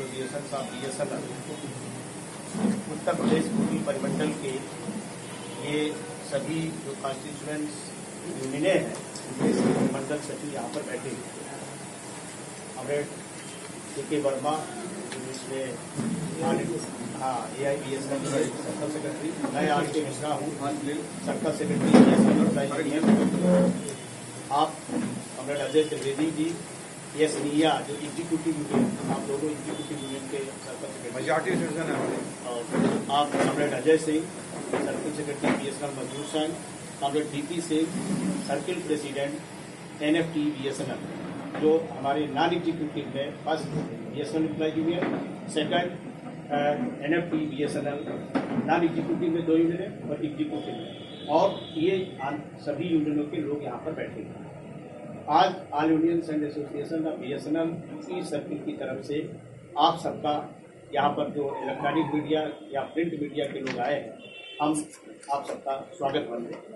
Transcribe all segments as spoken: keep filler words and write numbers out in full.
Association of B S N L Uttar Pradesh पूर्वी परिमंडल के ये सभी जो कॉन्स्टिट्यूएंट्स यूनियनें हैं उनके मंडल सचिव यहाँ पर बैठे हुए हमारे के के वर्मा जिसमें हाँ A I B S N L circle secretary, मैं आर के मिश्रा हूँ circle secretary B S N L. आप हमारे अजय त्रिवेदी जी यस निया जो एग्जीक्यूटिव यूनियन, आप दोनों एग्जीक्यूटिव यूनियन के सर्कल सेक्रेटरी मेजॉरिटी सेक्शन है, और आप हमारे Ajay Singh circle secretary B S N L Mazdoor Sangh, हमारे D P Singh circle president N F T B S N L जो हमारे नॉन एग्जीक्यूटिव में first B S N L employ union, second N F T B S N L non executive में दो union है और executive में, और ये सभी यूनियनों के लोग यहाँ पर बैठे हैं। आज all unions and association of B S N L की सर्किल की तरफ से आप सबका यहाँ पर जो इलेक्ट्रॉनिक मीडिया या प्रिंट मीडिया के लोग आए हैं, हम आप सबका स्वागत करते हैं।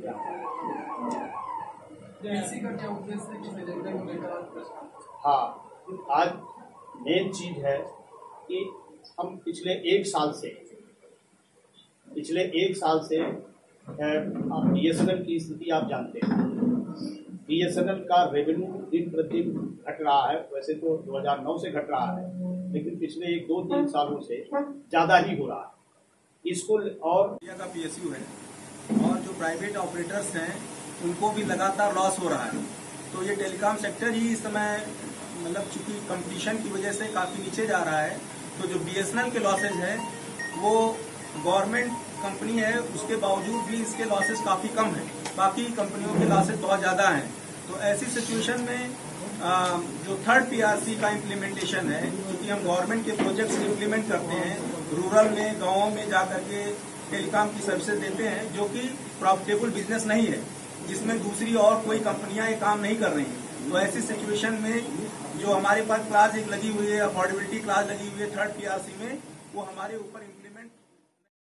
हाँ, आज मेन चीज है कि हम पिछले एक साल से पिछले एक साल से आप बी एस एन एल की स्थिति आप जानते हैं। बी एस एन एल का रेवेन्यू दिन प्रतिदिन घट रहा है, वैसे तो दो हज़ार नौ से घट रहा है, लेकिन पिछले एक दो तीन सालों से ज्यादा ही हो रहा है। स्कूल और का पी एस यू है और जो प्राइवेट ऑपरेटर्स हैं उनको भी लगातार लॉस हो रहा है। तो ये टेलीकॉम सेक्टर ही इस समय मतलब चूंकि कंपटीशन की वजह से काफी नीचे जा रहा है, तो जो बी एस एन एल के लॉसेज है वो गवर्नमेंट कंपनी है, उसके बावजूद भी इसके लॉसेस काफी कम है, बाकी कंपनियों के लॉसेस बहुत ज्यादा हैं। तो ऐसी सिचुएशन में आ, जो थर्ड पी आर सी का इम्प्लीमेंटेशन है, क्योंकि हम गवर्नमेंट के प्रोजेक्ट्स इम्प्लीमेंट करते हैं, रूरल में गाँवों में जाकर के टेलीकॉम की सर्विसेज देते हैं, जो कि प्रॉफिटेबल बिजनेस नहीं है, जिसमें दूसरी और कोई कंपनियां ये काम नहीं कर रही हैं। तो ऐसी सिचुएशन में जो हमारे पास क्लास एक लगी हुई है, अफोर्डेबिलिटी क्लास लगी हुई है थर्ड पी आर सी में, वो हमारे ऊपर इम्प्लीमेंट